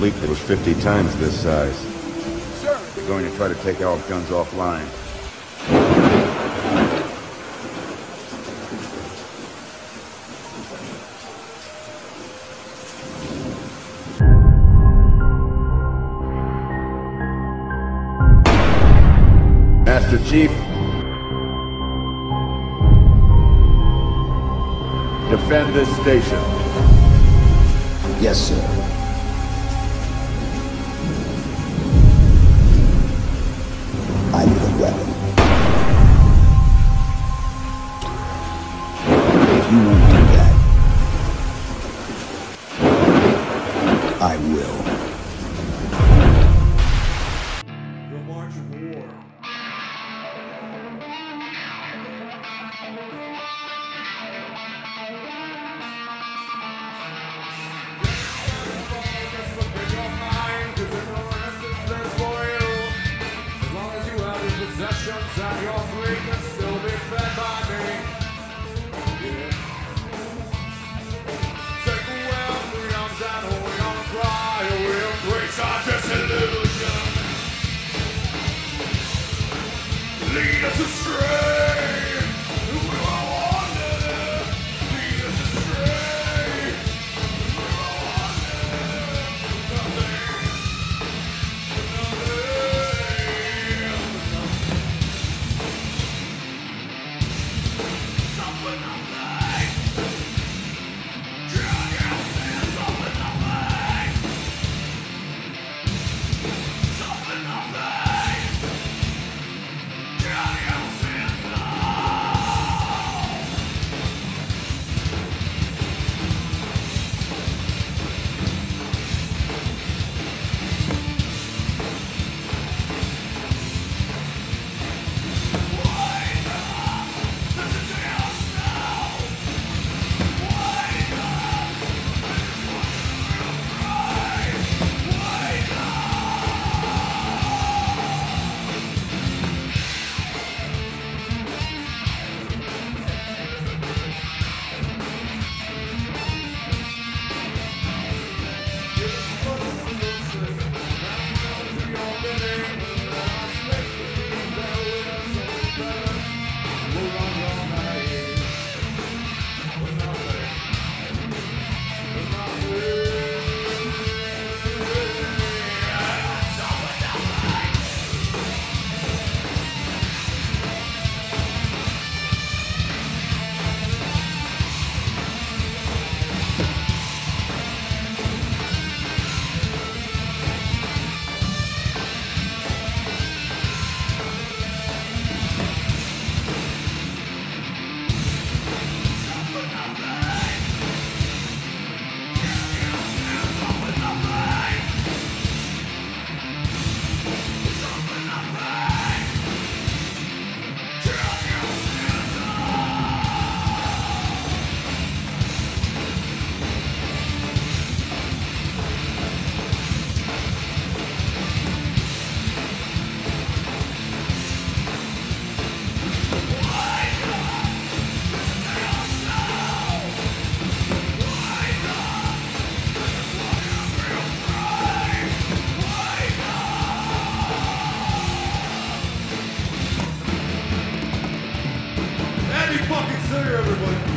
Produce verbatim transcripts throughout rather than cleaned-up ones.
fleet that was fifty times this size. Sir, they're going to try to take our guns offline. Master Chief, defend this station. Yes, sir. I need a weapon. If you won't do that, I will. The March of War. Possessions and your fleet can still be fed by me. Yeah. Take away our freedoms and hold on and cry. We'll embrace our disillusion. Lead us astray. We will wander. Lead us astray. We will wander. Nothing. Nothing. Fucking center, everybody.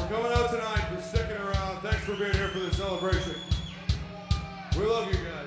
coming out tonight, for sticking around. Thanks for being here for this celebration. We love you guys.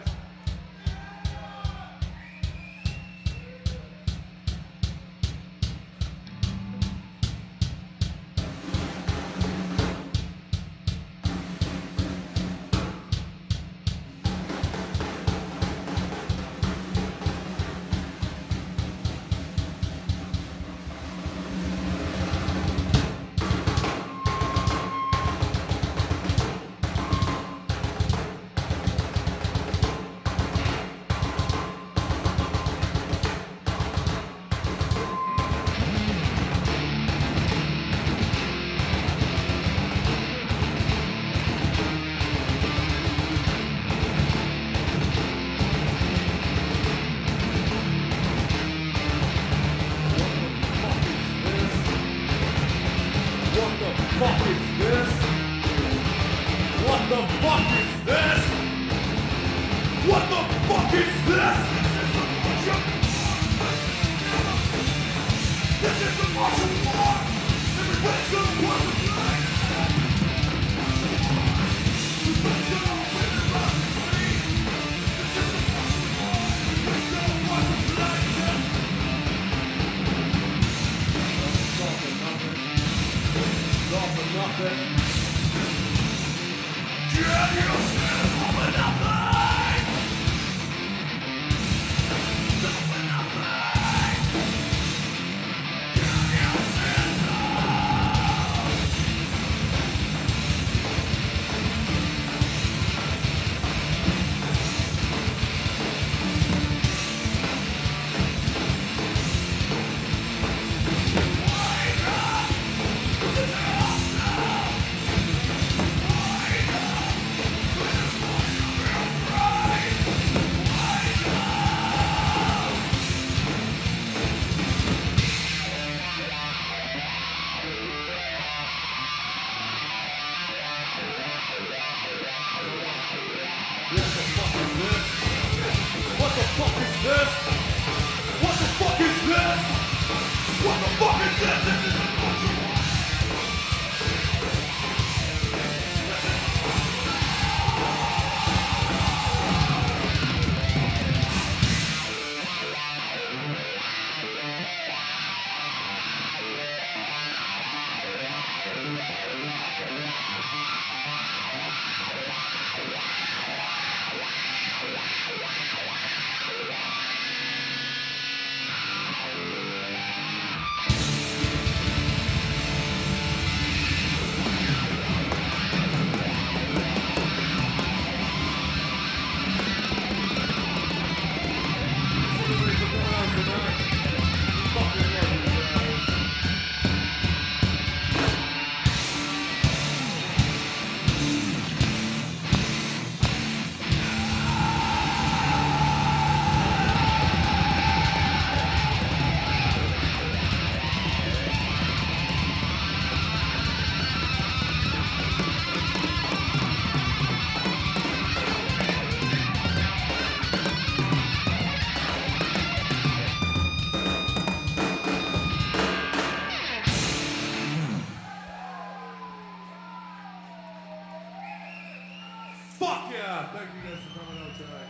Thank you guys for coming out tonight.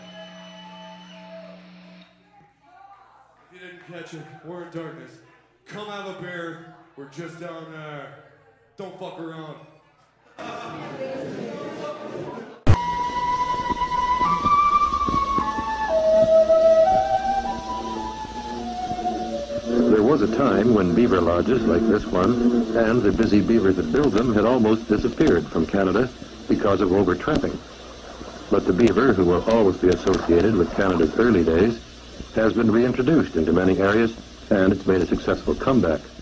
If you didn't catch it, we're in darkness. Come have a beer. We're just down there. Don't fuck around. There was a time when beaver lodges like this one and the busy beaver that build them had almost disappeared from Canada because of overtrapping. But the beaver, who will always be associated with Canada's early days, has been reintroduced into many areas, and it's made a successful comeback.